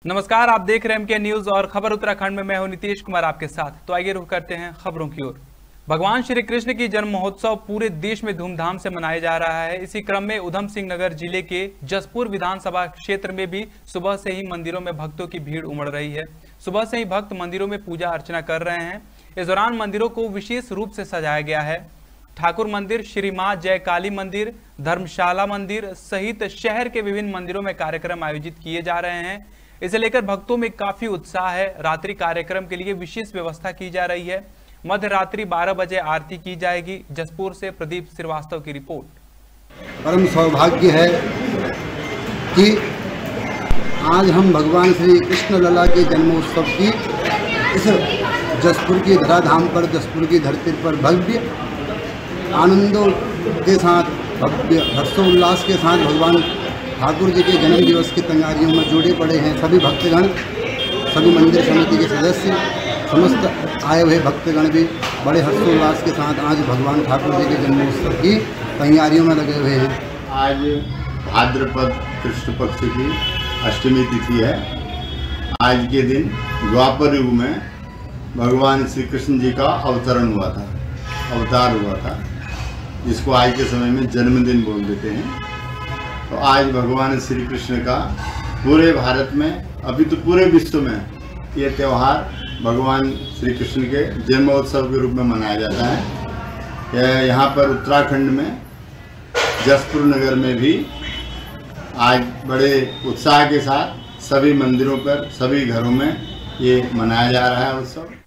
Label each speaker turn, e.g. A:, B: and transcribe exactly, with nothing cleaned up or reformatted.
A: नमस्कार, आप देख रहे हैं एम के न्यूज और खबर उत्तराखंड में मैं हूं नीतीश कुमार आपके साथ। तो आइए रुख करते हैं खबरों की ओर। भगवान श्री कृष्ण की जन्म महोत्सव पूरे देश में धूमधाम से मनाया जा रहा है। इसी क्रम में उधम सिंह नगर जिले के जसपुर विधानसभा क्षेत्र में भी सुबह से ही मंदिरों में भक्तों की भीड़ उमड़ रही है। सुबह से ही भक्त मंदिरों में पूजा अर्चना कर रहे हैं। इस दौरान मंदिरों को विशेष रूप से सजाया गया है। ठाकुर मंदिर, श्री मां जय काली मंदिर, धर्मशाला मंदिर सहित शहर के विभिन्न मंदिरों में कार्यक्रम आयोजित किए जा रहे हैं। इसे लेकर भक्तों में काफी उत्साह है। रात्रि कार्यक्रम के लिए विशेष व्यवस्था की जा रही है। मध्य रात्रि बारह बजे आरती की जाएगी। जसपुर से प्रदीप श्रीवास्तव की रिपोर्ट।
B: परम सौभाग्य है कि आज हम भगवान श्री कृष्ण लला के जन्मोत्सव की इस जसपुर की धराधाम पर, जसपुर की धरती पर भव्य आनंदों के साथ, भव्य हर्षोल्लास के साथ भगवान ठाकुर जी के जन्म दिवस की तैयारियों में जुड़े पड़े हैं। सभी भक्तगण, सभी मंदिर समिति के सदस्य, समस्त आए हुए भक्तगण भी बड़े हर्षोल्लास के साथ आज भगवान ठाकुर जी के जन्मोत्सव की तैयारियों में लगे हुए हैं।
C: आज भाद्रपद कृष्ण पक्ष की अष्टमी तिथि है। आज के दिन द्वापर युग में भगवान श्री कृष्ण जी का अवतरण हुआ था, अवतार हुआ था, जिसको आज के समय में जन्मदिन बोल देते हैं। तो आज भगवान श्री कृष्ण का पूरे भारत में, अभी तो पूरे विश्व में ये त्यौहार भगवान श्री कृष्ण के जन्मोत्सव के रूप में मनाया जाता है। यहाँ पर उत्तराखंड में जसपुर नगर में भी आज बड़े उत्साह के साथ सभी मंदिरों पर, सभी घरों में ये मनाया जा रहा है उत्सव।